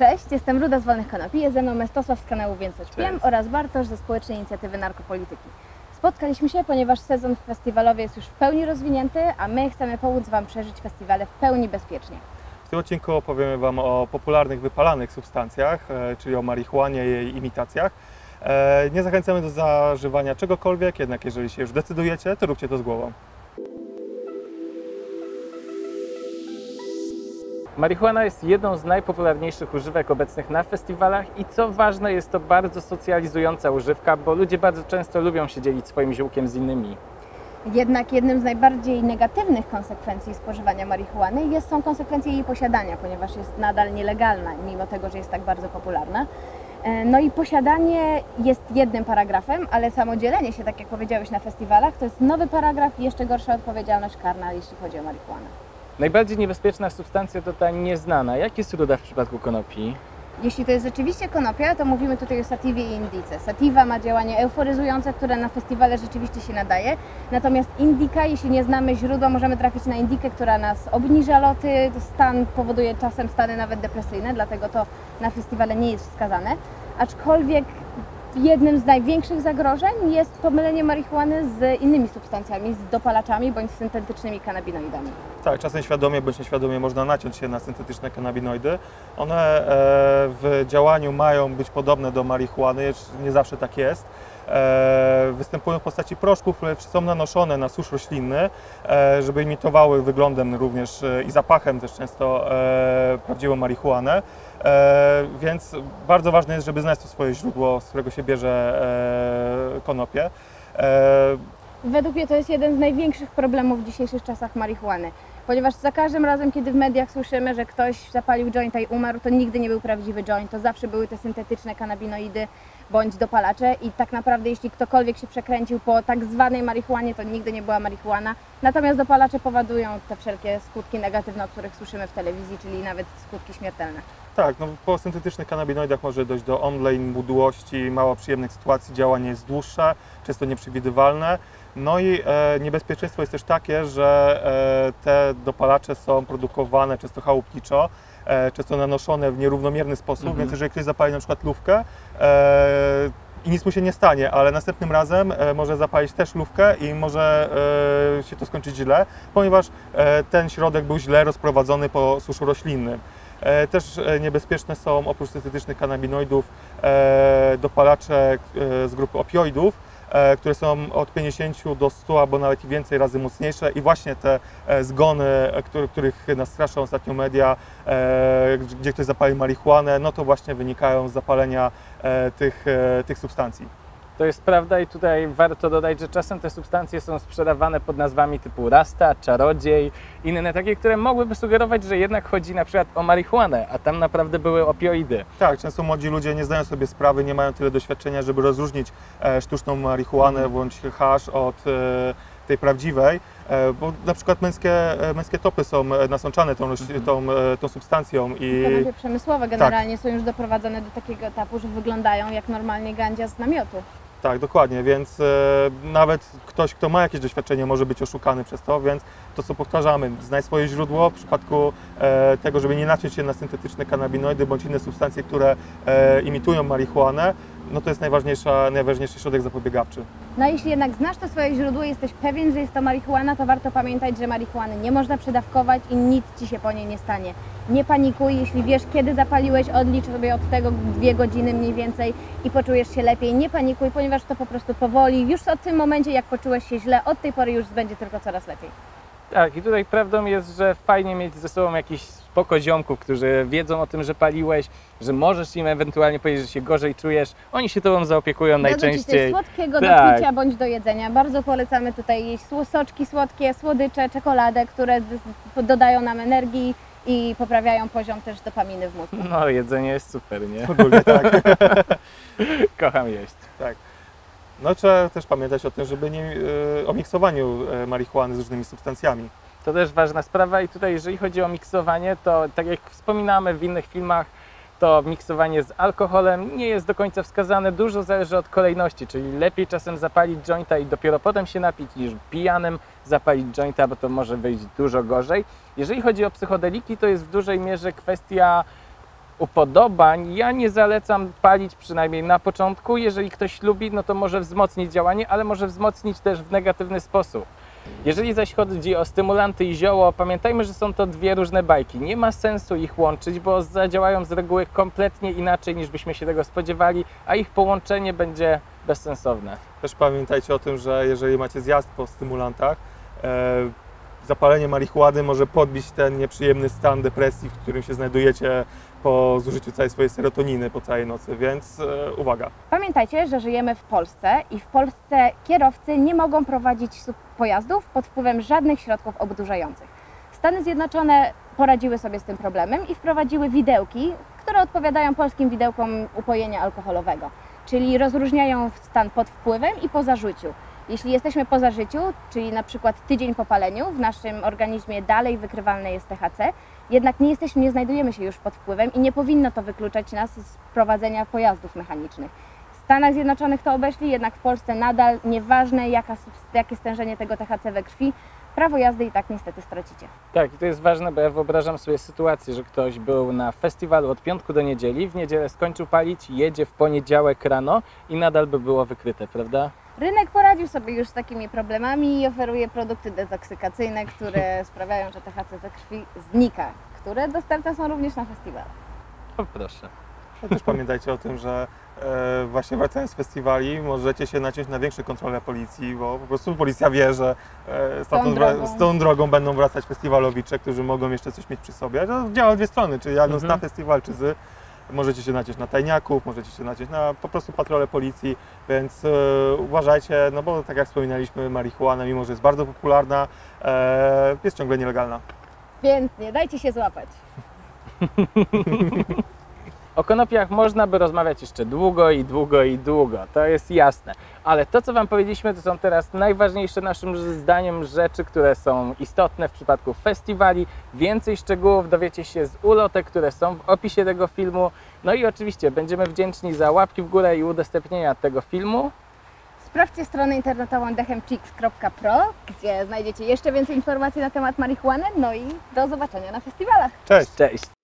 Cześć, jestem Ruda z Wolnych Konopi, jest ze mną Mestosław z kanału Więc Coś Wiem oraz Bartosz ze Społecznej Inicjatywy Narkopolityki. Spotkaliśmy się, ponieważ sezon festiwalowy jest już w pełni rozwinięty, a my chcemy pomóc Wam przeżyć festiwale w pełni bezpiecznie. W tym odcinku opowiemy Wam o popularnych, wypalanych substancjach, czyli o marihuanie i jej imitacjach. Nie zachęcamy do zażywania czegokolwiek, jednak jeżeli się już decydujecie, to róbcie to z głową. Marihuana jest jedną z najpopularniejszych używek obecnych na festiwalach i co ważne, jest to bardzo socjalizująca używka, bo ludzie bardzo często lubią się dzielić swoim ziółkiem z innymi. Jednak jednym z najbardziej negatywnych konsekwencji spożywania marihuany są konsekwencje jej posiadania, ponieważ jest nadal nielegalna, mimo tego, że jest tak bardzo popularna. No i posiadanie jest jednym paragrafem, ale samo dzielenie się, tak jak powiedziałeś, na festiwalach, to jest nowy paragraf i jeszcze gorsza odpowiedzialność karna, jeśli chodzi o marihuanę. Najbardziej niebezpieczna substancja to ta nieznana. Jak jest ruda w przypadku konopi? Jeśli to jest rzeczywiście konopia, to mówimy tutaj o satywie i indice. Sativa ma działanie euforyzujące, które na festiwale rzeczywiście się nadaje. Natomiast indyka, jeśli nie znamy źródła, możemy trafić na indykę, która nas obniża loty, stan powoduje czasem stany nawet depresyjne, dlatego to na festiwale nie jest wskazane. Aczkolwiek jednym z największych zagrożeń jest pomylenie marihuany z innymi substancjami, z dopalaczami bądź syntetycznymi kanabinoidami. Tak, czasem świadomie bądź nieświadomie można naciąć się na syntetyczne kanabinoidy. One w działaniu mają być podobne do marihuany, nie zawsze tak jest. Występują w postaci proszków, lecz są nanoszone na susz roślinny, żeby imitowały wyglądem również i zapachem też często prawdziwą marihuanę. Więc bardzo ważne jest, żeby znać to swoje źródło, z którego się bierze konopie. Według mnie to jest jeden z największych problemów w dzisiejszych czasach marihuany, ponieważ za każdym razem, kiedy w mediach słyszymy, że ktoś zapalił jointa i umarł, to nigdy nie był prawdziwy joint, to zawsze były te syntetyczne kanabinoidy bądź dopalacze i tak naprawdę jeśli ktokolwiek się przekręcił po tak zwanej marihuanie, to nigdy nie była marihuana. Natomiast dopalacze powodują te wszelkie skutki negatywne, o których słyszymy w telewizji, czyli nawet skutki śmiertelne. Tak, no po syntetycznych kanabinoidach może dojść do omdleń, mdłości, mało przyjemnych sytuacji, działanie jest dłuższe, często nieprzewidywalne. No i niebezpieczeństwo jest też takie, że te dopalacze są produkowane często chałupniczo, często nanoszone w nierównomierny sposób, więc jeżeli ktoś zapali na przykład lufkę i nic mu się nie stanie, ale następnym razem może zapalić też lufkę i może się to skończyć źle, ponieważ ten środek był źle rozprowadzony po suszu roślinnym. Też niebezpieczne są oprócz syntetycznych kanabinoidów dopalacze z grupy opioidów, które są od 50 do 100 albo nawet i więcej razy mocniejsze i właśnie te zgony, których nas straszą ostatnio media, gdzie ktoś zapali marihuanę, no to właśnie wynikają z zapalenia tych substancji. To jest prawda i tutaj warto dodać, że czasem te substancje są sprzedawane pod nazwami typu Rasta, Czarodziej, inne takie, które mogłyby sugerować, że jednak chodzi na przykład o marihuanę, a tam naprawdę były opioidy. Tak, często młodzi ludzie nie zdają sobie sprawy, nie mają tyle doświadczenia, żeby rozróżnić sztuczną marihuanę bądź hasz od tej prawdziwej, bo na przykład męskie topy są nasączane tą substancją i konopie przemysłowe generalnie są już doprowadzone do takiego etapu, że wyglądają jak normalnie gandzia z namiotu. Tak, dokładnie, więc nawet ktoś, kto ma jakieś doświadczenie, może być oszukany przez to, więc to, co powtarzamy, znaj swoje źródło w przypadku tego, żeby nie naciąć się na syntetyczne kanabinoidy bądź inne substancje, które imitują marihuanę, no to jest najważniejszy środek zapobiegawczy. No a jeśli jednak znasz to swoje źródło i jesteś pewien, że jest to marihuana, to warto pamiętać, że marihuany nie można przedawkować i nic Ci się po niej nie stanie. Nie panikuj, jeśli wiesz, kiedy zapaliłeś, odlicz sobie od tego 2 godziny mniej więcej i poczujesz się lepiej. Nie panikuj, ponieważ to po prostu powoli, już od tym momencie, jak poczułeś się źle, od tej pory już będzie tylko coraz lepiej. Tak, i tutaj prawdą jest, że fajnie mieć ze sobą jakichś spoko ziomków, którzy wiedzą o tym, że paliłeś, że możesz im ewentualnie powiedzieć, że się gorzej czujesz. Oni się tobą zaopiekują najczęściej. Dodać coś słodkiego do picia bądź do jedzenia. Bardzo polecamy tutaj jeść soczki słodkie, słodycze, czekoladę, które dodają nam energii i poprawiają poziom też dopaminy w mózgu. No, jedzenie jest super, nie? Ogólnie tak. Kocham jeść. Tak. No trzeba też pamiętać o tym, żeby o miksowaniu marihuany z różnymi substancjami. To też ważna sprawa i tutaj jeżeli chodzi o miksowanie, to tak jak wspominamy w innych filmach, to miksowanie z alkoholem nie jest do końca wskazane, dużo zależy od kolejności, czyli lepiej czasem zapalić jointa i dopiero potem się napić, niż pijanym zapalić jointa, bo to może wyjść dużo gorzej. Jeżeli chodzi o psychodeliki, to jest w dużej mierze kwestia upodobań, ja nie zalecam palić, przynajmniej na początku. Jeżeli ktoś lubi, no to może wzmocnić działanie, ale może wzmocnić też w negatywny sposób. Jeżeli zaś chodzi o stymulanty i zioło, pamiętajmy, że są to dwie różne bajki. Nie ma sensu ich łączyć, bo zadziałają z reguły kompletnie inaczej, niż byśmy się tego spodziewali, a ich połączenie będzie bezsensowne. Też pamiętajcie o tym, że jeżeli macie zjazd po stymulantach, zapalenie marihuany może podbić ten nieprzyjemny stan depresji, w którym się znajdujecie po zużyciu całej swojej serotoniny po całej nocy, więc uwaga. Pamiętajcie, że żyjemy w Polsce i w Polsce kierowcy nie mogą prowadzić pojazdów pod wpływem żadnych środków odurzających. Stany Zjednoczone poradziły sobie z tym problemem i wprowadziły widełki, które odpowiadają polskim widełkom upojenia alkoholowego, czyli rozróżniają stan pod wpływem i po zażyciu. Jeśli jesteśmy po zażyciu, czyli na przykład tydzień po paleniu, w naszym organizmie dalej wykrywalne jest THC, jednak nie znajdujemy się już pod wpływem i nie powinno to wykluczać nas z prowadzenia pojazdów mechanicznych. W Stanach Zjednoczonych to obeszli, jednak w Polsce nadal, nieważne jakie stężenie tego THC we krwi, prawo jazdy i tak niestety stracicie. Tak, i to jest ważne, bo ja wyobrażam sobie sytuację, że ktoś był na festiwalu od piątku do niedzieli, w niedzielę skończył palić, jedzie w poniedziałek rano i nadal by było wykryte, prawda? Rynek poradził sobie już z takimi problemami i oferuje produkty detoksykacyjne, które sprawiają, że THC ze krwi znika, które dostępne są również na festiwalach. O proszę. Też pamiętajcie o tym, że właśnie wracając z festiwali możecie się naciąć na większe kontrole policji, bo po prostu policja wie, że z tą drogą będą wracać festiwalowicze, którzy mogą jeszcze coś mieć przy sobie. To działa w dwie strony, czy jadąc na festiwal, czy możecie się naciąć na tajniaków, możecie się naciąć na po prostu patrole policji, więc uważajcie, no bo tak jak wspominaliśmy, marihuana, mimo że jest bardzo popularna, jest ciągle nielegalna. Więc nie dajcie się złapać. O konopiach można by rozmawiać jeszcze długo i długo i długo, to jest jasne. Ale to, co Wam powiedzieliśmy, to są teraz najważniejsze naszym zdaniem rzeczy, które są istotne w przypadku festiwali. Więcej szczegółów dowiecie się z ulotek, które są w opisie tego filmu. No i oczywiście będziemy wdzięczni za łapki w górę i udostępnienia tego filmu. Sprawdźcie stronę internetową dechemchicks.pro, gdzie znajdziecie jeszcze więcej informacji na temat marihuany. No i do zobaczenia na festiwalach. Cześć! Cześć!